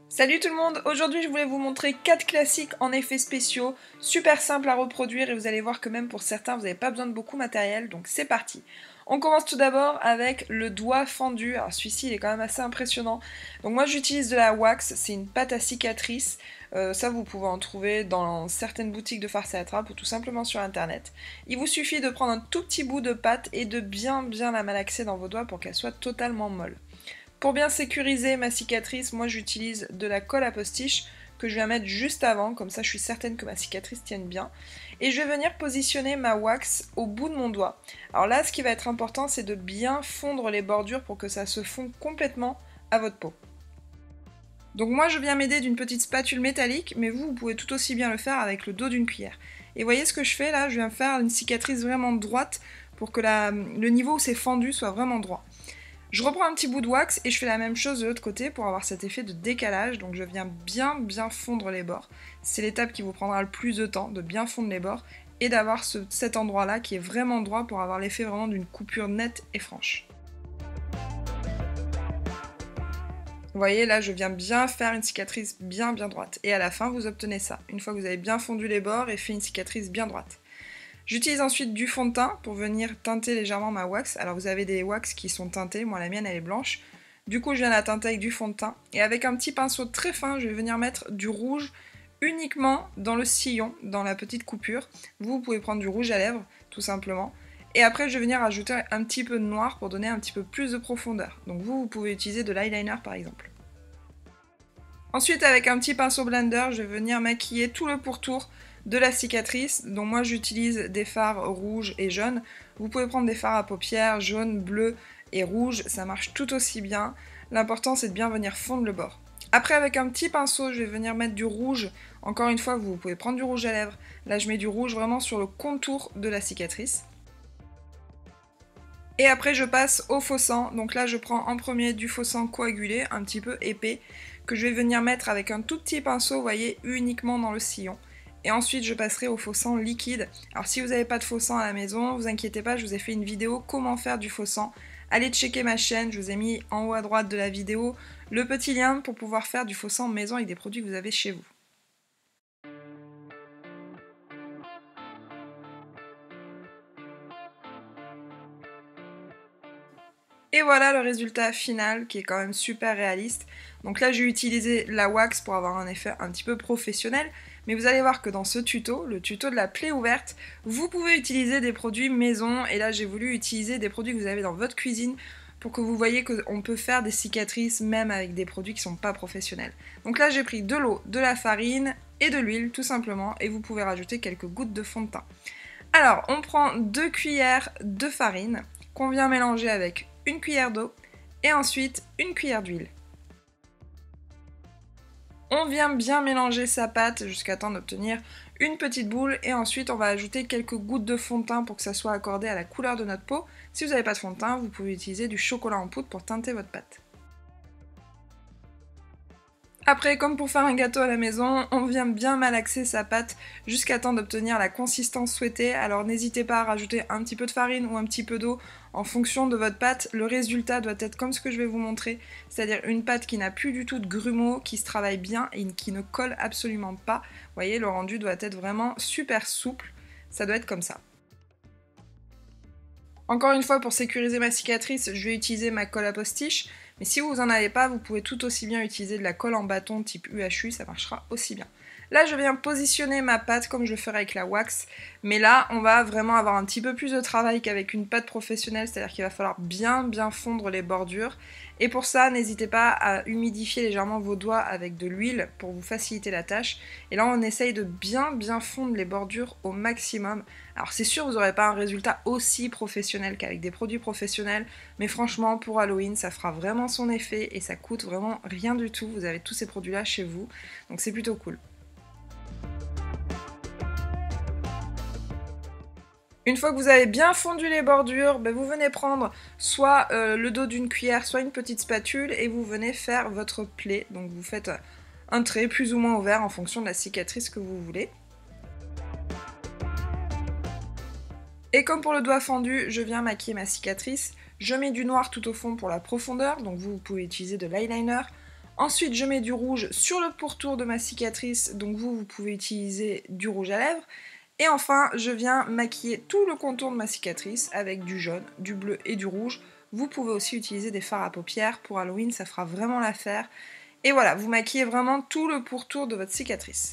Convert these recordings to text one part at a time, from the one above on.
Salut tout le monde, aujourd'hui je voulais vous montrer 4 classiques en effets spéciaux, super simples à reproduire et vous allez voir que même pour certains vous n'avez pas besoin de beaucoup de matériel, donc c'est parti. On commence tout d'abord avec le doigt fendu, alors celui-ci il est quand même assez impressionnant. Donc moi j'utilise de la wax, c'est une pâte à cicatrice, ça vous pouvez en trouver dans certaines boutiques de farce et attrape ou tout simplement sur internet. Il vous suffit de prendre un tout petit bout de pâte et de bien la malaxer dans vos doigts pour qu'elle soit totalement molle. Pour bien sécuriser ma cicatrice, moi j'utilise de la colle à postiche que je viens mettre juste avant, comme ça je suis certaine que ma cicatrice tienne bien. Et je vais venir positionner ma wax au bout de mon doigt. Alors là, ce qui va être important, c'est de bien fondre les bordures pour que ça se fonde complètement à votre peau. Donc moi je viens m'aider d'une petite spatule métallique, mais vous pouvez tout aussi bien le faire avec le dos d'une cuillère. Et voyez ce que je fais là, je viens faire une cicatrice vraiment droite pour que le niveau où c'est fendu soit vraiment droit. Je reprends un petit bout de wax et je fais la même chose de l'autre côté pour avoir cet effet de décalage, donc je viens bien fondre les bords. C'est l'étape qui vous prendra le plus de temps, de bien fondre les bords et d'avoir cet endroit là qui est vraiment droit pour avoir l'effet vraiment d'une coupure nette et franche. Vous voyez là je viens bien faire une cicatrice bien droite et à la fin vous obtenez ça, une fois que vous avez bien fondu les bords et fait une cicatrice bien droite. J'utilise ensuite du fond de teint pour venir teinter légèrement ma wax. Alors vous avez des wax qui sont teintées, moi la mienne elle est blanche. Du coup je viens la teinter avec du fond de teint. Et avec un petit pinceau très fin, je vais venir mettre du rouge uniquement dans le sillon, dans la petite coupure. Vous pouvez prendre du rouge à lèvres, tout simplement. Et après je vais venir ajouter un petit peu de noir pour donner un petit peu plus de profondeur. Donc vous pouvez utiliser de l'eyeliner par exemple. Ensuite avec un petit pinceau blender, je vais venir maquiller tout le pourtour de la cicatrice, dont moi j'utilise des fards rouges et jaunes. Vous pouvez prendre des fards à paupières, jaune, bleu et rouge, ça marche tout aussi bien. L'important c'est de bien venir fondre le bord. Après avec un petit pinceau, je vais venir mettre du rouge. Encore une fois, vous pouvez prendre du rouge à lèvres. Là je mets du rouge vraiment sur le contour de la cicatrice. Et après je passe au faux sang, donc là je prends en premier du faux sang coagulé, un petit peu épais, que je vais venir mettre avec un tout petit pinceau, vous voyez, uniquement dans le sillon. Et ensuite je passerai au faux sang liquide. Alors si vous n'avez pas de faux sang à la maison, vous inquiétez pas, je vous ai fait une vidéo comment faire du faux sang. Allez checker ma chaîne, je vous ai mis en haut à droite de la vidéo le petit lien pour pouvoir faire du faux sang maison avec des produits que vous avez chez vous. Et voilà le résultat final qui est quand même super réaliste. Donc là j'ai utilisé la wax pour avoir un effet un petit peu professionnel, mais vous allez voir que dans ce tuto, le tuto de la plaie ouverte, vous pouvez utiliser des produits maison, et là j'ai voulu utiliser des produits que vous avez dans votre cuisine pour que vous voyez qu'on peut faire des cicatrices même avec des produits qui ne sont pas professionnels. Donc là j'ai pris de l'eau, de la farine et de l'huile tout simplement, et vous pouvez rajouter quelques gouttes de fond de teint. Alors on prend 2 cuillères de farine qu'on vient mélanger avec une cuillère d'eau et ensuite une cuillère d'huile. On vient bien mélanger sa pâte jusqu'à temps d'obtenir une petite boule et ensuite on va ajouter quelques gouttes de fond de teint pour que ça soit accordé à la couleur de notre peau. Si vous n'avez pas de fond de teint, vous pouvez utiliser du chocolat en poudre pour teinter votre pâte. Après, comme pour faire un gâteau à la maison, on vient bien malaxer sa pâte jusqu'à temps d'obtenir la consistance souhaitée. Alors n'hésitez pas à rajouter un petit peu de farine ou un petit peu d'eau en fonction de votre pâte. Le résultat doit être comme ce que je vais vous montrer, c'est-à-dire une pâte qui n'a plus du tout de grumeaux, qui se travaille bien et qui ne colle absolument pas. Vous voyez, le rendu doit être vraiment super souple, ça doit être comme ça. Encore une fois, pour sécuriser ma cicatrice, je vais utiliser ma colle à postiche, mais si vous en avez pas, vous pouvez tout aussi bien utiliser de la colle en bâton type UHU, ça marchera aussi bien. Là, je viens positionner ma pâte comme je le ferai avec la wax, mais là, on va vraiment avoir un petit peu plus de travail qu'avec une pâte professionnelle, c'est-à-dire qu'il va falloir bien fondre les bordures. Et pour ça, n'hésitez pas à humidifier légèrement vos doigts avec de l'huile pour vous faciliter la tâche. Et là, on essaye de bien fondre les bordures au maximum. Alors c'est sûr, vous n'aurez pas un résultat aussi professionnel qu'avec des produits professionnels, mais franchement, pour Halloween, ça fera vraiment son effet et ça coûte vraiment rien du tout. Vous avez tous ces produits-là chez vous, donc c'est plutôt cool. Une fois que vous avez bien fondu les bordures, vous venez prendre soit le dos d'une cuillère, soit une petite spatule et vous venez faire votre plaie. Donc vous faites un trait plus ou moins ouvert en fonction de la cicatrice que vous voulez. Et comme pour le doigt fendu, je viens maquiller ma cicatrice. Je mets du noir tout au fond pour la profondeur, donc vous pouvez utiliser de l'eyeliner. Ensuite, je mets du rouge sur le pourtour de ma cicatrice, donc vous pouvez utiliser du rouge à lèvres. Et enfin, je viens maquiller tout le contour de ma cicatrice avec du jaune, du bleu et du rouge. Vous pouvez aussi utiliser des fards à paupières, pour Halloween ça fera vraiment l'affaire. Et voilà, vous maquillez vraiment tout le pourtour de votre cicatrice.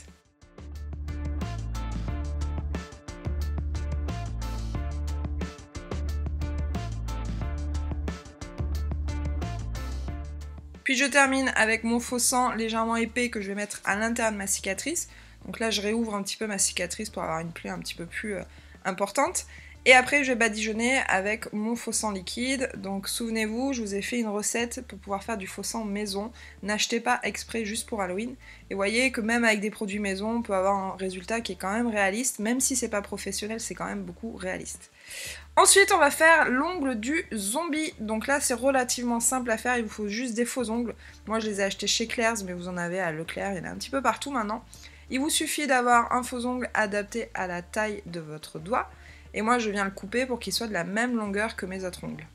Puis je termine avec mon faux sang légèrement épais que je vais mettre à l'intérieur de ma cicatrice. Donc là je réouvre un petit peu ma cicatrice pour avoir une plaie un petit peu plus importante. Et après je vais badigeonner avec mon faux sang liquide. Donc souvenez-vous, je vous ai fait une recette pour pouvoir faire du faux sang maison. N'achetez pas exprès juste pour Halloween. Et voyez que même avec des produits maison, on peut avoir un résultat qui est quand même réaliste. Même si c'est pas professionnel, c'est quand même beaucoup réaliste. Ensuite, on va faire l'ongle du zombie. Donc là, c'est relativement simple à faire, il vous faut juste des faux ongles. Moi, je les ai achetés chez Claire's, mais vous en avez à Leclerc, il y en a un petit peu partout maintenant. Il vous suffit d'avoir un faux ongle adapté à la taille de votre doigt. Et moi, je viens le couper pour qu'il soit de la même longueur que mes autres ongles.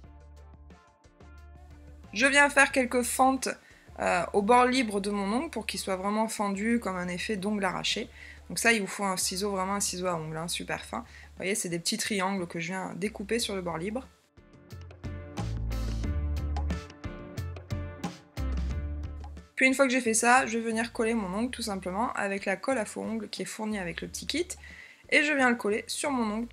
Je viens faire quelques fentes au bord libre de mon ongle pour qu'il soit vraiment fendu comme un effet d'ongle arraché. Donc ça, il vous faut un ciseau, vraiment un ciseau à ongle, hein, super fin. Vous voyez, c'est des petits triangles que je viens découper sur le bord libre. Puis une fois que j'ai fait ça, je vais venir coller mon ongle tout simplement avec la colle à faux ongle qui est fournie avec le petit kit. Et je viens le coller sur mon ongle.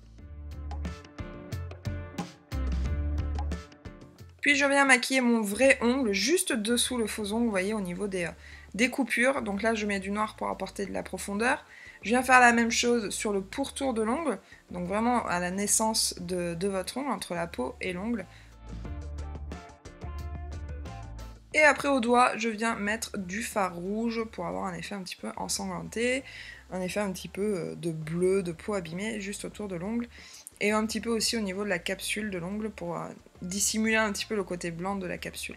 Puis je viens maquiller mon vrai ongle juste dessous le faux ongle, vous voyez, au niveau des coupures. Donc là, je mets du noir pour apporter de la profondeur. Je viens faire la même chose sur le pourtour de l'ongle, donc vraiment à la naissance de votre ongle, entre la peau et l'ongle. Et après au doigt, je viens mettre du fard rouge pour avoir un effet un petit peu ensanglanté, un effet un petit peu de bleu, de peau abîmée, juste autour de l'ongle. Et un petit peu aussi au niveau de la capsule de l'ongle pour dissimuler un petit peu le côté blanc de la capsule.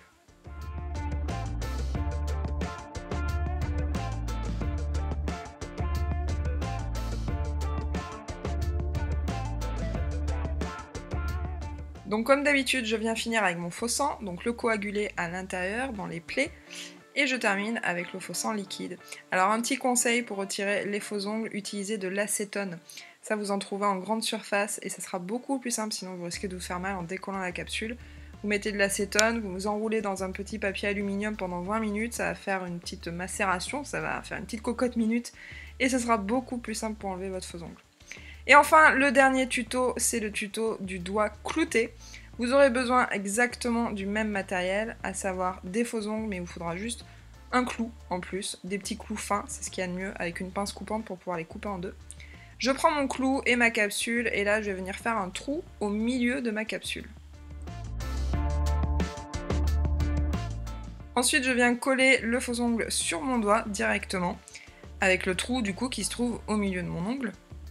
Donc comme d'habitude, je viens finir avec mon faux sang, donc le coagulé à l'intérieur, dans les plaies, et je termine avec le faux sang liquide. Alors un petit conseil pour retirer les faux ongles, utilisez de l'acétone. Ça vous en trouvez en grande surface et ça sera beaucoup plus simple, sinon vous risquez de vous faire mal en décollant la capsule. Vous mettez de l'acétone, vous vous enroulez dans un petit papier aluminium pendant 20 minutes, ça va faire une petite macération, ça va faire une petite cocotte minute, et ce sera beaucoup plus simple pour enlever votre faux ongle. Et enfin, le dernier tuto, c'est le tuto du doigt clouté. Vous aurez besoin exactement du même matériel, à savoir des faux ongles, mais il vous faudra juste un clou en plus, des petits clous fins, c'est ce qu'il y a de mieux, avec une pince coupante pour pouvoir les couper en deux. Je prends mon clou et ma capsule, et là je vais venir faire un trou au milieu de ma capsule. Ensuite, je viens coller le faux ongle sur mon doigt directement, avec le trou du coup qui se trouve au milieu de mon ongle.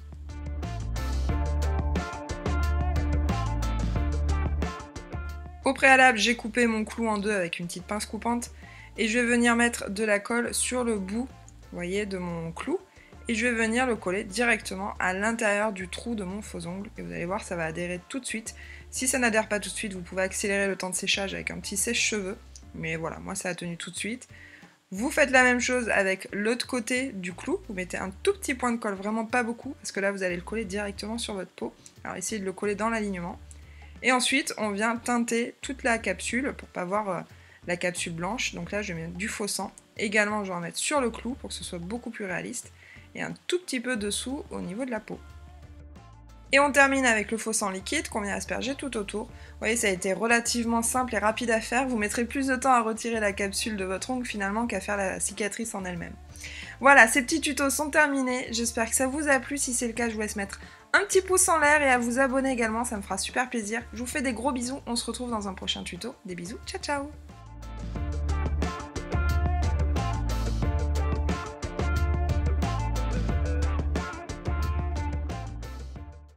Au préalable, j'ai coupé mon clou en deux avec une petite pince coupante et je vais venir mettre de la colle sur le bout, vous voyez, de mon clou, et je vais venir le coller directement à l'intérieur du trou de mon faux ongle et vous allez voir, ça va adhérer tout de suite. Si ça n'adhère pas tout de suite, vous pouvez accélérer le temps de séchage avec un petit sèche-cheveux, mais voilà, moi ça a tenu tout de suite. Vous faites la même chose avec l'autre côté du clou, vous mettez un tout petit point de colle, vraiment pas beaucoup, parce que là vous allez le coller directement sur votre peau. Alors essayez de le coller dans l'alignement. Et ensuite, on vient teinter toute la capsule pour pas voir la capsule blanche. Donc là, je vais mettre du faux sang. Également, je vais en mettre sur le clou pour que ce soit beaucoup plus réaliste. Et un tout petit peu dessous au niveau de la peau. Et on termine avec le faux sang liquide qu'on vient asperger tout autour. Vous voyez, ça a été relativement simple et rapide à faire. Vous mettrez plus de temps à retirer la capsule de votre ongle finalement qu'à faire la cicatrice en elle-même. Voilà, ces petits tutos sont terminés. J'espère que ça vous a plu. Si c'est le cas, je vous laisse mettre un petit pouce en l'air et à vous abonner également, ça me fera super plaisir. Je vous fais des gros bisous, on se retrouve dans un prochain tuto. Des bisous, ciao ciao!